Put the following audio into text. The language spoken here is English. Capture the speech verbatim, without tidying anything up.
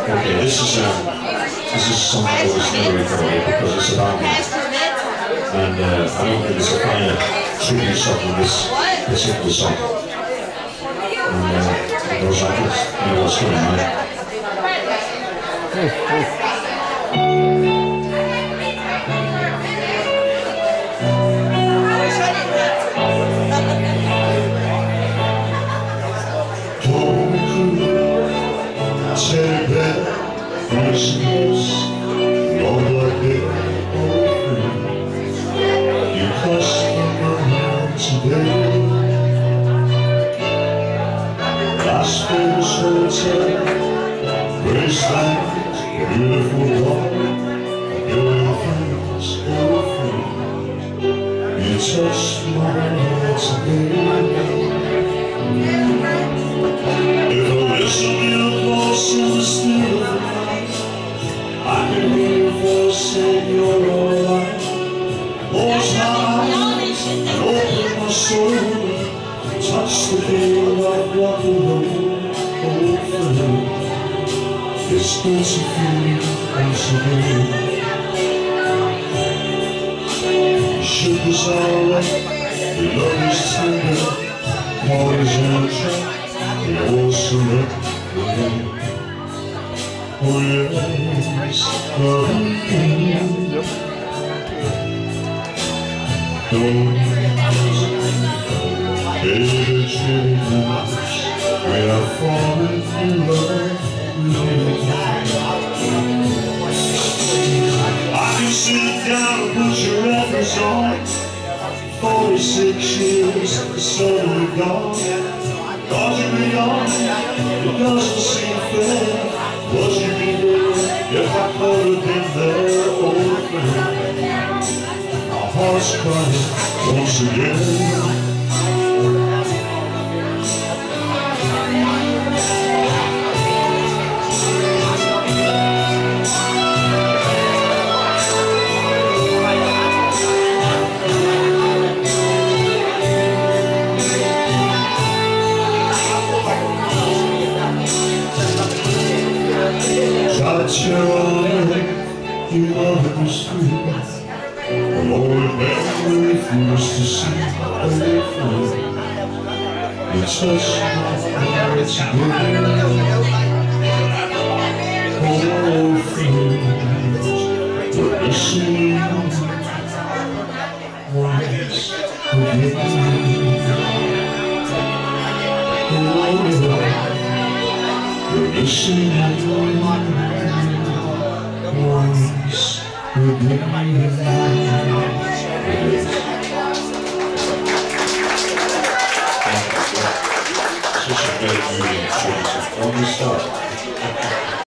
Okay, this is um, this is a song that was never recorded because it's about me, and uh, I don't think it's a finer tribute song than this particular song. And uh, it goes like this. You know what's coming, right? Take back Christmas, Lord, what did I owe you? Cost me my hand today. Las Vegas Hotel, Graceland, beautiful walk, your friends, your friends. You touched my heart today. If I listen to your voice in the still of the night, I can hear your voice saying you're alright. Close my eyes and open my soul, touch the pain like rock and roll. Oh, friend, it's good to feel you once again. Sugar's alright, your love is tender, parties in the trap. Oh, surrender. Oh, yes, love you. Don't baby, change. We are falling in love with I can sit down and put your records on. Forty-six years, suddenly gone. Cause you've been gone, it doesn't seem fair. Was you be there if I could have been there, old friend? Our hearts crying once again. Touch your own, you love it was sweet. I'm only never refused to see old friend. You touch my heart today. Old friend, we're missing you once again. We're missing you once Such a great movie. When we start.